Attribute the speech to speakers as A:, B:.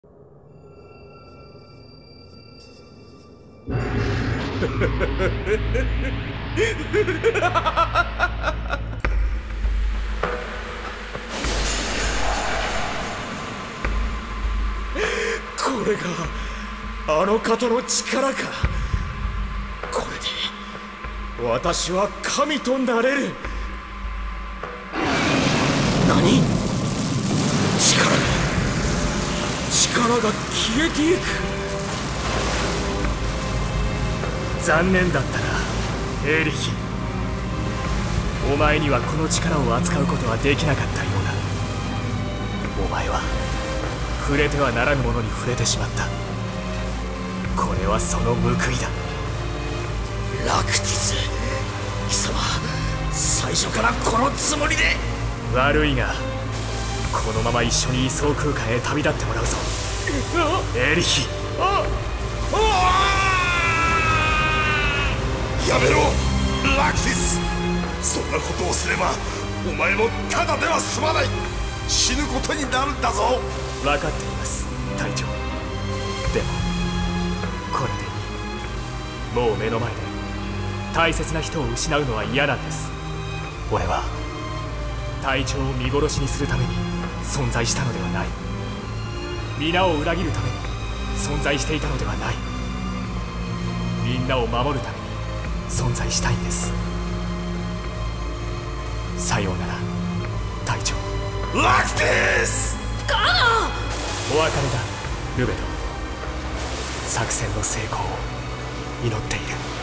A: これがあの方の力か。これで私は神となれる。何？力が消えていく。残念だったな、エーリヒ。お前にはこの力を扱うことはできなかったようだ。お前は触れてはならぬものに触れてしまった。これはその報いだ。ラクティス、貴様最初からこのつもりで。悪いがこのまま一緒に位相空間へ旅立ってもらうぞ、エーリヒ。
B: やめろ、ラクティス。そんなことをすればお前もただでは済まない。死ぬことになるんだぞ。
A: 分かっています、隊長。でもこれでいい。もう目の前で大切な人を失うのは嫌なんです。俺は隊長を見殺しにするために存在したのではない。皆を裏切るために存在していたのではない。みんなを守るために存在したいんです。さようなら、隊長。
B: ラクティス！
C: カナ！
A: お別れだ、ルベド。作戦の成功を祈っている。